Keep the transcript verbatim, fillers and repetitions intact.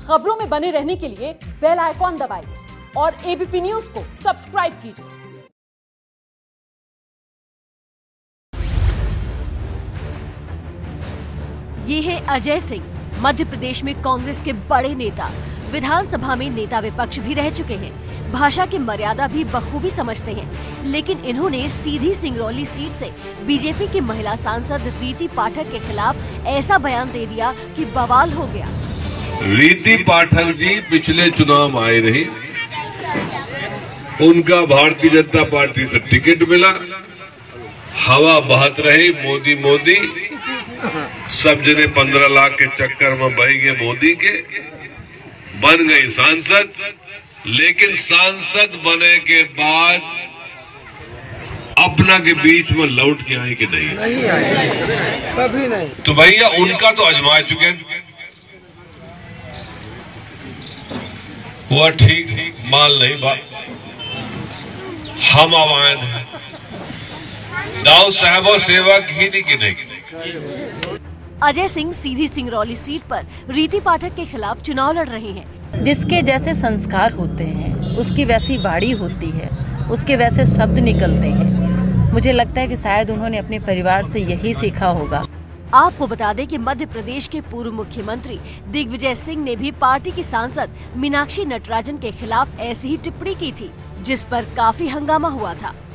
खबरों में बने रहने के लिए बेल आइकॉन दबाइए और एबीपी न्यूज को सब्सक्राइब कीजिए। ये है अजय सिंह, मध्य प्रदेश में कांग्रेस के बड़े नेता। विधानसभा में नेता विपक्ष भी रह चुके हैं, भाषा की मर्यादा भी बखूबी समझते हैं। लेकिन इन्होंने सीधी सिंगरौली सीट से बीजेपी की महिला सांसद रीति पाठक के खिलाफ ऐसा बयान दे दिया कि बवाल हो गया। रीति पाठक जी पिछले चुनाव में आए रही, उनका भारतीय जनता पार्टी से टिकट मिला, हवा बहत रही मोदी मोदी, सब जने पंद्रह लाख के चक्कर में बह गए मोदी के, बन गई सांसद। लेकिन सांसद बने के बाद अपना के बीच में लौट के आई कि नहीं? नहीं आई, कभी नहीं। तो भैया उनका तो आजमा चुके हैं, हुआ ठीक, मान नहीं बात, हम आवान हैं, दाऊ साहबो सेवा की नहीं कि नहीं। अजय सिंह सीधी सिंगरौली सीट पर रीति पाठक के खिलाफ चुनाव लड़ रहे हैं। जिसके जैसे संस्कार होते हैं, उसकी वैसी वाणी होती है, उसके वैसे शब्द निकलते हैं। मुझे लगता है कि शायद उन्होंने अपने परिवार से यही सीखा होगा। आपको बता दें कि मध्य प्रदेश के पूर्व मुख्यमंत्री दिग्विजय सिंह ने भी पार्टी की सांसद मीनाक्षी नटराजन के खिलाफ ऐसी ही टिप्पणी की थी, जिस पर काफी हंगामा हुआ था।